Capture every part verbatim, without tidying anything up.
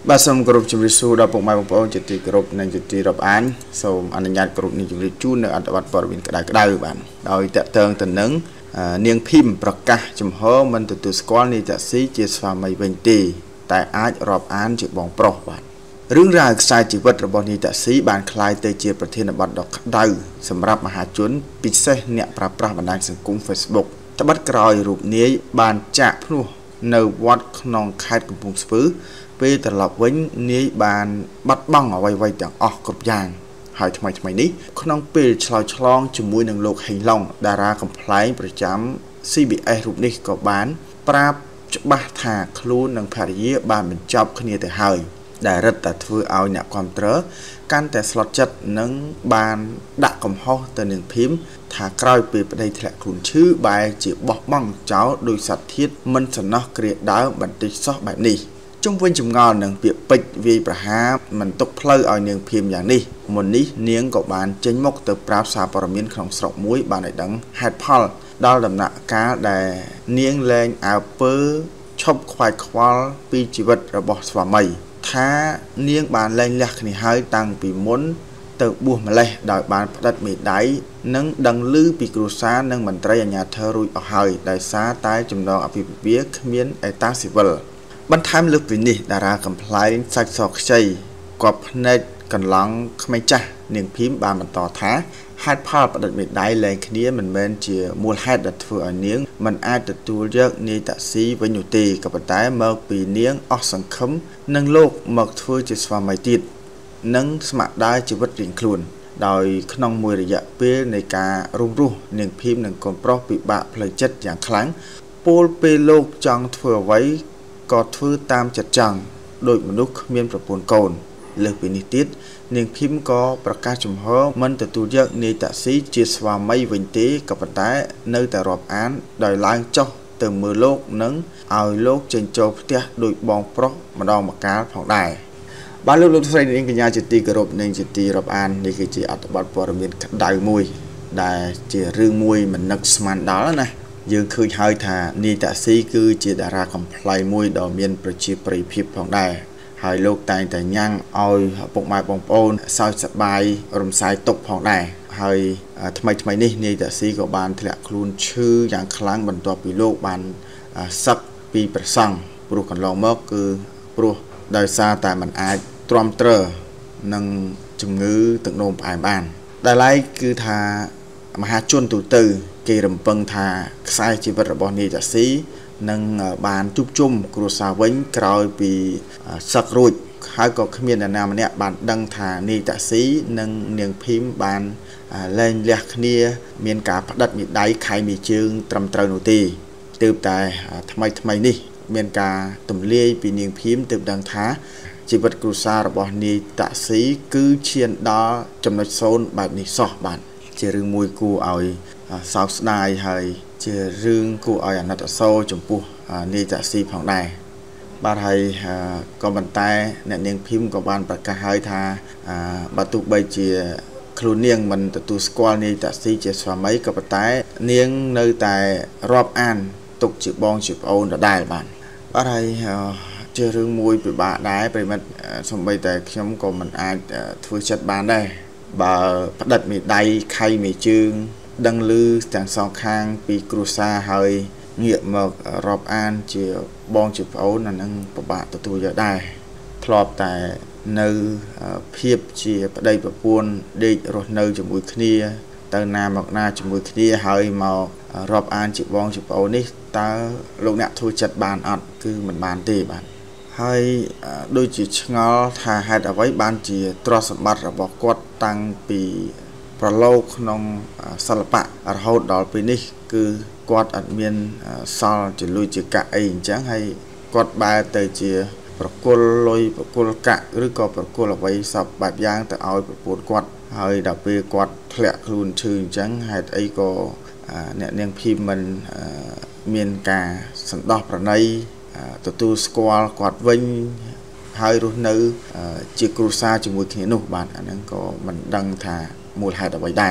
បាទសូមគោរពជំរាបសួរដល់ពុកម៉ែបងប្អូនជាទីគោរពនិងជាទីរាប់អានសូមអនុញ្ញាតគោរពនឹងជម្រាបជូននៅអត្ថបទព័ត៌មានក្តៅៗបាទដោយតកតងទៅនឹងនាងភីមប្រកាសចំហមិនទទួលស្គាល់នាយតាស៊ីជាស្វាមីវិញទេតែអាចរាប់អានជាបងប្រុសបាទរឿងរ៉ាវខ្សែជីវិតរបស់នាយតាស៊ីបានคล้ายទៅជាប្រធានបទដ៏ក្តៅសម្រាប់មហាជនពិសេសអ្នកប្រើប្រាស់បណ្ដាញសង្គម Facebook ត្បិតក្រោយរូបនាយបានចាក់ភ្នោះនៅវត្តក្នុងខេត្តកំពង់ស្ពឺពេលត្រឡប់វិញនាយបានបាត់បង់អ្វីៗទាំងអស់គ្រប់យ៉ាងហើយថ្មីថ្មីនេះក្នុងពេលឆ្លើយឆ្លងជាមួយនឹងលោកហេងឡុងតារាកំ pl ែងប្រចាំ C B S រូបនេះក៏បានប្រាប់ច្បាស់ថាខ្លួននិងភរិយាបានបញ្ចប់គ្នាទៅហើយដែលរឹតតែធ្វើឲ្យអ្នកគាំទ្រកាន់តែស្លុតចិត្តនិងបានដាក់កំហុសទៅនឹងភីមថាក្រោយពេលប្តីធ្លាក់ខ្លួនឈឺបែរជាបោះបង់ចោលដោយសត្វធាតុមិនសំណោះគ្រាដើមបន្តិចសោះបែបនេះជុំវិញចម្ងល់នឹងពាក្យពេចន៍វាយប្រហារមិនទុកផ្លូវឲ្យនាងភីមយ៉ាងនេះមុននេះនាងក៏បានចេញមុខទៅប្រាប់សារព័ត៌មានក្នុងស្រុកមួយបានឲ្យដឹងហេតុផលដល់ដំណាក់កាលដែលនាងលែងអើពើឈប់ខ្វាយខ្វល់ពីជីវិតរបស់ស្វាមីថានាងបានលែងលះគ្នាហើយតាំងពីមុនទៅបួសម្លេះដោយបានផ្តិតមេដៃនិងដឹងឮពីគ្រួសារនិងមន្ត្រីអាជ្ញាធររួចអស់ហើយដោយសារតែចំណងអាពាហ៍ពិពាហ៍គ្មានអេតាស៊ីវិលបន្ថែមលើសពីនេះតារាកំ pl ែងសាច់សខ្ចីគាត់ភ្នែកកន្លងក្មេងចាស់នាងភីមបានបន្តថាហេតុផលផ្តិតមេដៃលែងគ្នាមិនមែនជាមូលហេតុដែលធ្វើឲ្យនាងមិនអាចទទួលយកនាយតាស៊ីវិញនោះទេក៏ប៉ុន្តែមកពីនាងអស់សង្ឃឹមនឹងលោកមកធ្វើជាស្វាមីទៀតនិងស្ម័គ្រដើរជីវិតរៀងខ្លួនដោយក្នុងមួយរយៈពេលនៃការរួមរស់នាងភីមនិងកូនប្រុសពិបាកផ្លូវចិត្តយ៉ាងខ្លាំងពលពេលលោកចង់ធ្វើអ្វីក៏ធ្វើតាមចិត្តចង់ដោយមនុស្សគ្មានប្រពន្ធកូនលើសពីនេះទៀតនាងភីមក៏ប្រកាសចំហមិនទទួលយកនាយតាស៊ីជាស្វាមីវិញទេក៏ប៉ុន្តែនៅតែរាប់អានដោយឡើងចុះទៅមើលលោកនិងឲ្យលោកចេញចូលផ្ទះដោយបងប្រុសម្ដងម្កាលផងដែរបាទលោកលោកស្រីនាងកញ្ញាជាទីគោរពនិងជាទីរាប់អាននេះគឺជាអត្ថបទព័ត៌មានក្តៅមួយដែលជារឿងមួយមិននឹកស្មានដល់ណាយើងឃើញហើយថានាយតាស៊ីគឺជាតារាកំ pl ែងមួយដ៏មានប្រជាប្រិយភាពផងដែរហើយលោកតែងតែញ៉ាំងឲ្យពុកម៉ែបងប្អូនសើចសប្បាយរំសាយទុកផងដែរហើយថ្មីថ្មីនេះនាយតាស៊ីក៏បានធ្លាក់ខ្លួនឈឺយ៉ាងខ្លាំងបន្ទាប់ពីលោកបានសឹកពីព្រះសង្ឃព្រោះកន្លងមកគឺព្រោះដោយសារតែมันអាចទ្រាំទ្រនឹងជំងឺទឹកនោមផ្អែមបានដែលឡែកគឺថាមហាជនទូទៅគេរំពឹងថាខ្សែជីវិតរបស់នាយតាស៊ីនឹងបានជួបជុំគ្រួសារវិញក្រោយពីសឹករួចហើយក៏គ្មានអ្នកណាម្នាក់បានដឹងថានាយតាស៊ីនិងនាងភីមបានលែងលះគ្នាមានការផ្តិតមេដៃខៃមេជើងត្រឹមត្រូវនោះទេទើបតែថ្មីថ្មីនេះមានការទម្លាយពីនាងភីមទើបដឹងថាជីវិតគ្រួសាររបស់នាយតាស៊ីគឺឈានដល់ចំណុចសូន្យបែបនេះសោះបាទជារឿងមួយគួរឲ្យសោកស្ដាយហើយជារឿងគួរឲ្យអាណិតអាសូរចំពោះនាយតាស៊ីផងដែរបាទហើយក៏ប៉ុន្តែអ្នកនាងភីមក៏បានប្រកាសហើយថាបើទោះបីជាខ្លួននាងមិនទទួលស្គាល់នាយតាស៊ីជាស្វាមីក៏ប៉ុន្តែនាងនៅតែរាប់អានទុកជាបងជាប្អូនដដែលបាទបាទហើយជារឿងមួយពិបាកដែរប្រិមិត្តសូម្បីតែខ្ញុំក៏មិនអាចធ្វើចិត្តបានដែរបើផ្តិតមេដៃខៃមេជើងដឹងឮទាំងសងខាងពីគ្រួសារហើយងាកមករាប់អានជាបងជាប្អូនអានឹងពិបាកទទួលយកដែរធ្លាប់តែនៅភាពជាប្តីប្រពន្ធដេករស់នៅជាមួយគ្នាទៅណាមកណាជាមួយគ្នាហើយមករាប់អានជាបងជាប្អូននេះតើលោកអ្នកធ្វើចិត្តបានអត់គឺមិនបានទេបាទហើយដូចជាឆ្ងល់ថាហេតុអ្វីបានជាទ្រព្យសម្បត្តិរបស់គាត់តាំងពីប្រឡូកក្នុងសិល្បៈរហូតដល់ពេលនេះគឺគាត់អត់មានសល់ជាលុយជាកាក់អីអញ្ចឹងហើយគាត់បែរទៅជាប្រគល់លុយប្រគល់កាក់ឬក៏ប្រគល់អ្វីសពបែបយ៉ាងទៅឲ្យប្រពន្ធគាត់ហើយដល់ពេលគាត់ធ្លាក់ខ្លួនឈឺអញ្ចឹងហេតុអីក៏អ្នកនាងភីមមិនមានការសន្តោសប្រណីទទួលស្គាល់គាត់វិញហើយរស់នៅជាគ្រួសារជាមួយគ្នានោះបាទអាហ្នឹងក៏មិនដឹងថាមូលហេតុអ្វីដែរ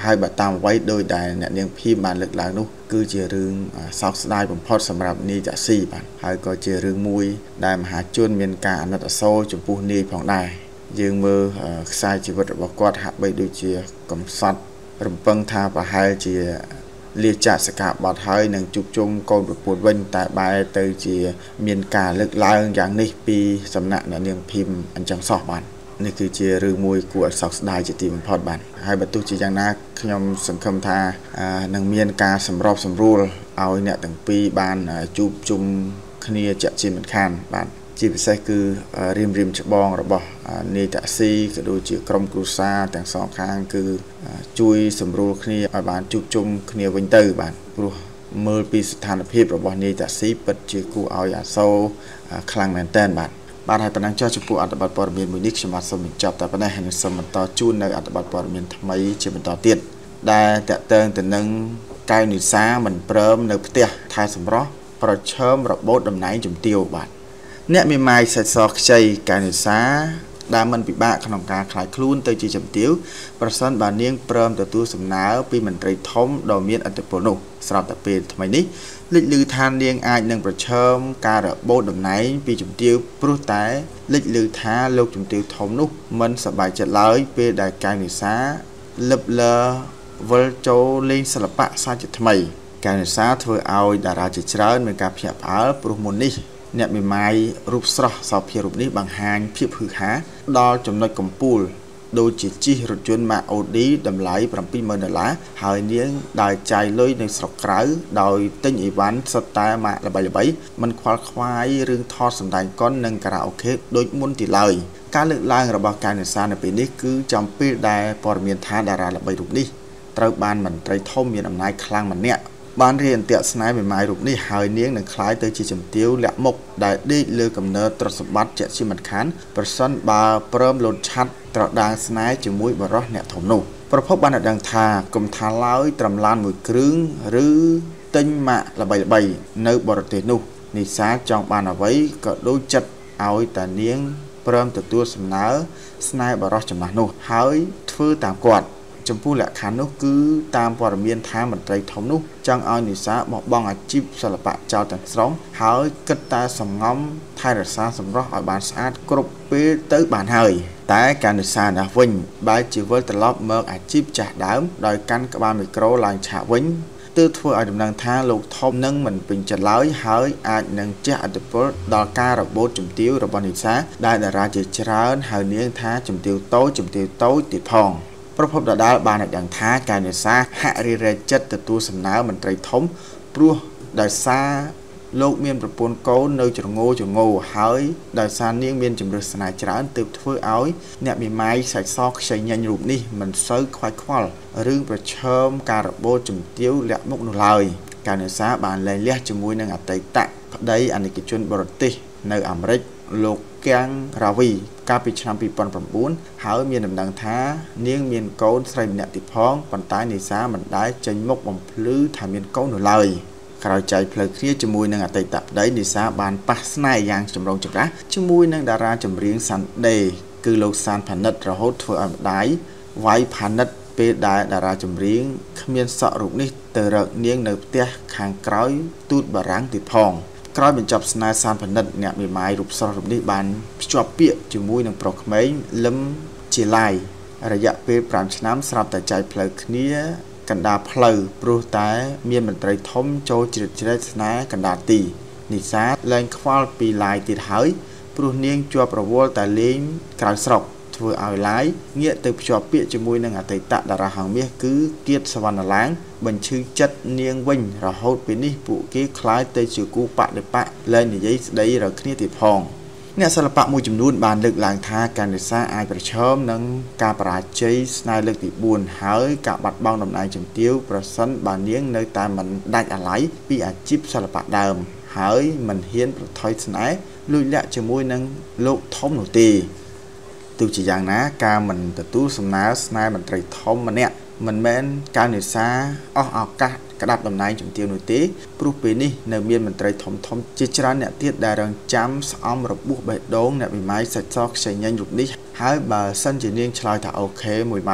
ហើយបើតាមអ្វីដោយដែលអ្នកនាងភីមបានលើកឡើងនោះគឺជារឿងសោកស្ដាយបំផុតសម្រាប់នាយតាស៊ីបាទហើយក៏ជារឿងមួយដែលមហាជនមានការអាណិតអាសូរចំពោះនាយផងដែរយើងមើលខ្សែជីវិតរបស់គាត់ហាក់បីដូចជាកំសត់រំពឹងថាប្រហែលជាលាចាកសកាបត់ហើយនឹងជួបជុំកូនប្រពន្ធវិញតែបែរទៅជាមានការលើកឡើងយ៉ាងនេះពីសំណាក់អ្នកនាងភីមអញ្ចឹងសោះបាទនេះគឺជារឿងមួយគួរឲ្យសោកស្ដាយជាទីបំផុតបាទហើយបើទោះជាយ៉ាងណាខ្ញុំសង្ឃឹមថានឹងមានការសម្របសម្រួលឲ្យអ្នកទាំងពីរបានជួបជុំគ្នាជាក់ជាមិនខានបាទជាពិសេសគឺរៀមរៀមច្បងរបស់នាយតាស៊ីក៏ដូចជាក្រុមគ្រួសារទាំងសងខាងគឺជួយសម្រួលគ្នាឲ្យបានជួបជុំគ្នាវិញទៅបាទព្រោះមើលពីស្ថានភាពរបស់នាយតាស៊ីពិតជាគួរឲ្យអាសូរខ្លាំងមែនទែនបាទបាទហើយប៉ុណ្ណឹងចុះចំពោះអត្ថបទព័ត៌មានមួយនេះខ្ញុំបាទសូមបញ្ចប់តែប៉ុណ្ណេះហើយនឹងសូមបន្តជូននៅអត្ថបទព័ត៌មានថ្មីជាបន្តទៀតដែលតកតើងទៅនឹងកៅនិសាមិនព្រមនៅផ្ទះថែសម្រស់ប្រឈមរបូតតំណែងជំទាវបាទអ្នកមេម៉ាយសាច់សខ្ចីកៅនិសាដែលមិនពិបាកក្នុងការខ្លាយខ្លួនទៅជាជំទាវប្រសិនបើនាងព្រមទទួលសំណើពីមន្ត្រីធំដ៏មានឥទ្ធិពលនោះស្រាប់តែពេលថ្មីនេះលេចឮថានាងអាចនឹងប្រឈមការរបូតតំណែងពីជំទាវព្រោះតែលេចឮថាលោកជំទាវធំនោះមិនសប្បាយចិត្តឡើយពេលដែលកៅនិសាលឹបលឺវិលចូលលេងសិល្បៈសាជាថ្មីកៅនិសាធ្វើឲ្យតារាជាច្រើនមានការភ្ញាក់ផ្អើលព្រោះមុននេះអ្នកមេម៉ាយរូបស្រស់សោភារូបនេះបង្ហាញភាពហឺហាដល់ចំណុចកំពូលដូចជាជិះរថយន្ត ម៉ាក អូឌី តម្លៃ ប្រាំពីរម៉ឺនដុល្លារហើយនាងដែលចាយលុយនៅស្រុកក្រៅដោយទិញអីវ៉ាន់សុទ្ធតែម៉ាកល្បីៗមិនខ្វល់ខ្វាយរឿងថតសម្ដែងកុននិងការ៉ាអូខេដូចមុនទីឡើយការលើកឡើងរបស់កៅនិសានៅពេលនេះគឺចំពេលដែលព័ត៌មានថាតារាល្បីរូបនេះត្រូវបានមន្ត្រីធំមានអំណាចខ្លាំងម្នាក់បានរៀបអន្ទាក់ស្នេហ៍មេម៉ាយរូបនេះហើយនាងនឹងក្លាយទៅជាជំទាវលាក់មុខដែលដេកលើកំណើតទ្រព្យសម្បត្តិជាក់ជាមិនខានប្រសិនបើព្រមលោតឆាត់ត្រដាងស្នេហ៍ជាមួយបរិសអ្នកធំនោះប្រភពបានដឹងថាកុំថាឡើយត្រឹមឡានមួយគ្រឿងឬទិញម៉ាកល្បីៗនៅបរទេសនោះនិសាចង់បានអ្វីក៏ដូចចិត្តឲ្យតានាងព្រមទទួលសំណើស្នេហ៍បរិសចំណាស់នោះហើយធ្វើតាមគាត់ចំពោះលក្ខខណ្ឌនោះគឺតាមព័ត៌មានថាមន្ត្រីធំនោះចង់ឲ្យនិសាបោះបង់អាជីពសិល្បៈចោលទាំងស្រុងហើយគិតតែសំងំថែរក្សាសម្រស់ឲ្យបានស្អាតគ្រប់ពេលទៅបានហើយតែការនិសាណាស់វិញបែរជាវិលត្រឡប់មកអាជីពចាស់ដើមដោយកាន់ក្បាលមីក្រូឡើងឆាកវិញទើបធ្វើឲ្យដំណឹងថាលោកធំនឹងមិនពេញចិត្តឡើយហើយអាចនឹងជះឥទ្ធិពលដល់ការរបូតជំទាវរបស់និសាដែលតារាជាច្រើនហៅនាងថាជំទាវតូចជំទាវតូចទៀតផងប្រភពដដាលបានឲ្យដឹងថាកៅនិសាហាក់រីរែកចិត្តទទួលសំណើមន្ត្រីធំព្រោះដោយសារលោកមានប្រពន្ធកូននៅជ្រងោជ្រងោហើយដោយសារនាងមានជំរឿសស្នេហ៍ច្រើនទើបធ្វើឲ្យអ្នកមេម៉ាយសាច់សខ្ចីញញរូបនេះមិនសូវខ្វាយខ្វល់រឿងប្រឈមការរបូតជំទាវលាក់មុខនោះឡើយកៅនិសាបានលែងលះជាមួយនឹងអតីតប្តីអនិកជនបរទេសនៅអាមេរិកលោកកាំងរ៉ាវីកាលពីឆ្នាំពីរពាន់ប្រាំបួនហើយមានដំណឹងថានាងមានកូនស្រីម្នាក់ទៀតផងប៉ុន្តែនិសាមិនដែលចេញមុខបំភ្លឺថាមានកូននោះឡើយក្រោយចែកផ្លូវគ្នាជាមួយនឹងអតីតប្តីនិសាបានប៉ះស្នេហ៍យ៉ាងចម្រូងចម្រាសជាមួយនឹងតារាចម្រៀងសាន់ដេគឺលោកសានផានិតរហូតធ្វើឲ្យម្ដាយវាយផានិតពេលដែលតារាចម្រៀងគ្មានសក់រូបនេះទៅរកនាងនៅផ្ទះខាងក្រោយទូតបារាំងទៀតផងក្រោយបញ្ចប់ស្នេហ៍សានផានិតអ្នកមេម៉ាយរូបស្រស់រូបនេះបានភ្ជាប់ពាក្យជាមួយនឹងប្រុសក្មេងលឹមជាឡាយរយៈពេលប្រាំឆ្នាំស្រាប់តែចែកផ្លូវគ្នាកណ្ដាលផ្លូវព្រោះតែមានមន្ត្រីធំចូលជ្រៀតជ្រែកស្នេហ៍កណ្ដាលទីនិសាលែងខ្វល់ពីឡាយទៀតហើយព្រោះនាងជាប់រវល់តែលេងក្រៅស្រុកធ្វើឲ្យឡាយងាកទៅភ្ជាប់ពាក្យជាមួយនឹងអតីតតារាហង្សមាសគឺគៀតសវណ្ណឡាងបញ្ឈឺចិត្តនាងវិញរហូតពេលនេះពួកគេคล้ายទៅជាគូបដិបកលែងនិយាយស្ដីរកគ្នាទៀតផងអ្នកសិល្បៈមួយចំនួនបានលើកឡើងថាកៅនិសាអាចប្រឈមនឹងការបរាជ័យស្នេហ៍លើកទីបួនហើយការបាត់បង់តំណែងជំទាវប្រសិនបើនាងនៅតែមិនដាច់អាល័យពីអាជីពសិល្បៈដើមហើយមិនហ៊ានប្រថុយស្នេហ៍លួចលាក់ជាមួយនឹងលោកធំនោះទេទោះជាយ៉ាងណាការមិនទទួលសំណើស្នេហ៍មន្ត្រីធំម្នាក់មិនមែនកៅនិសាអស់ឱកាសក្តាប់តំណែងជំទាវនោះទេព្រោះពេលនេះនៅមានមន្ត្រីធំធំជាច្រើនអ្នកទៀតដែលរងចាំស្អំរបួសបេះដូងអ្នកវិមាយសាច់សខ្ចីញញរូបនេះហើយបើសិនជានាងឆ្លើយថាអូខេមួយម៉ាត់នោះ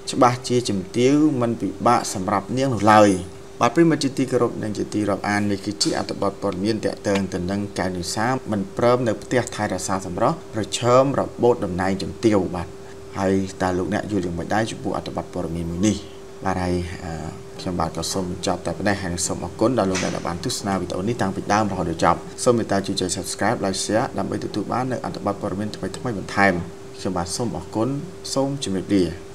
ច្បាស់ជាជំទាវមិនពិបាកសម្រាប់នាងនោះឡើយបាទប្រិមត្តជាទីគោរពនិងជាទីរាប់អាននេះគឺជាអត្ថបទព័ត៌មានតាក់ទងទៅនឹងកែវនិសាមិនព្រមនៅផ្ទះថែរក្សាសម្រស់ប្រឈមរបបតំណែងជំទាវបាទហើយតើលោកអ្នកយល់យ៉ាងម៉េចដែរចំពោះអត្ថបទព័ត៌មានមួយនេះបាទហើយខ្ញុំបាទក៏សូមបញ្ចប់តែប៉ុណ្ណេះហើយសូមអរគុណដល់លោកអ្នកដែលបានទស្សនាវីដេអូនេះតាំងពីដើមរហូតដល់ចប់សូមមេត្តាជួយចុច Subscribe Like Share ដើម្បីទទួលបាននូវអត្ថបទព័ត៌មានថ្មីៗបន្ថែមខ្ញុំបាទសូមអរគុណសូមជម្រាបលា